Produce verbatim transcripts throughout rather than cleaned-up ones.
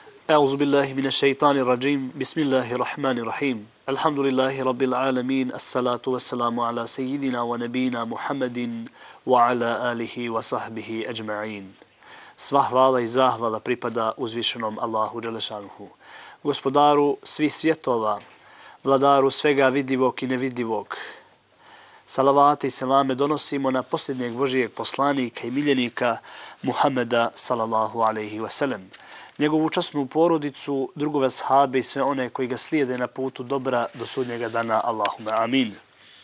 أعوذ بالله من الشيطان الرجيم بسم الله الرحمن الرحيم الحمد لله رب العالمين الصلاة والسلام على سيدنا ونبينا محمد وعلى آله وصحبه أجمعين. Sva hvala i zahvala pripada uzvišenom Allahu dželešanuhu, gospodaru svih svjetova, vladaru svega vidivog i nevidivog. Salavate i selame donosimo na posljednjeg Božijeg poslanika i miljenika Muhammeda sallallahu alaihi wasallam, njegovu časnu porodicu, drugove sahabe i sve one koji ga slijede na putu dobra do sudnjega dana. Allahume amin.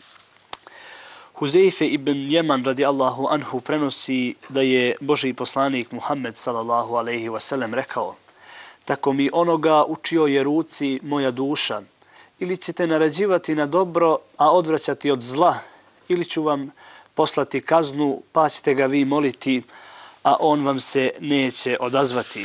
Huzeife ibn Jeman radi Allahu anhu prenosi da je Božji poslanik Muhammed sallallahu alaihi wasallam rekao: tako mi onoga u čijoj je ruci moja duša, ili ćete naređivati na dobro, a odvraćati od zla, ili ću vam poslati kaznu, pa ćete ga vi moliti, a on vam se neće odazvati.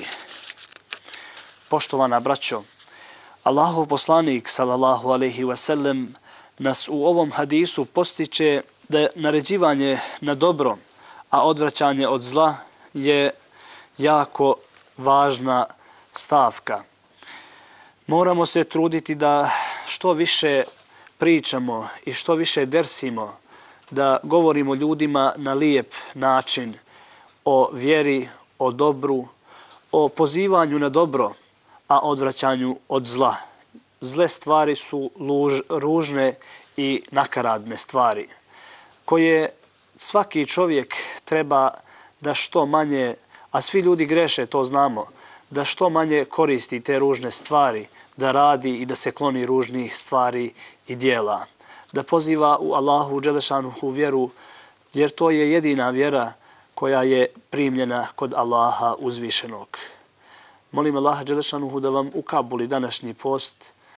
Poštovana braćo, Allahov poslanik sallallahu alejhi ve sellem nas u ovom hadisu postiče da je naređivanje na dobro, a odvraćanje od zla je jako važna stavka. Moramo se truditi da što više pričamo i što više dersimo, da govorimo ljudima na lijep način o vjeri, o dobru, o pozivanju na dobro, a odvraćanju od zla. Zle stvari su luž, ružne i nakaradne stvari, koje svaki čovjek treba da što manje, a svi ljudi greše, to znamo, da što manje koristi te ružne stvari, da radi i da se kloni ružnih stvari i dijela. Da poziva u Allahu dželešanuhu vjeru, jer to je jedina vjera koja je primljena kod Allaha uzvišenog. Molim Allaha dželešanuhu da vam ukabuli današnji post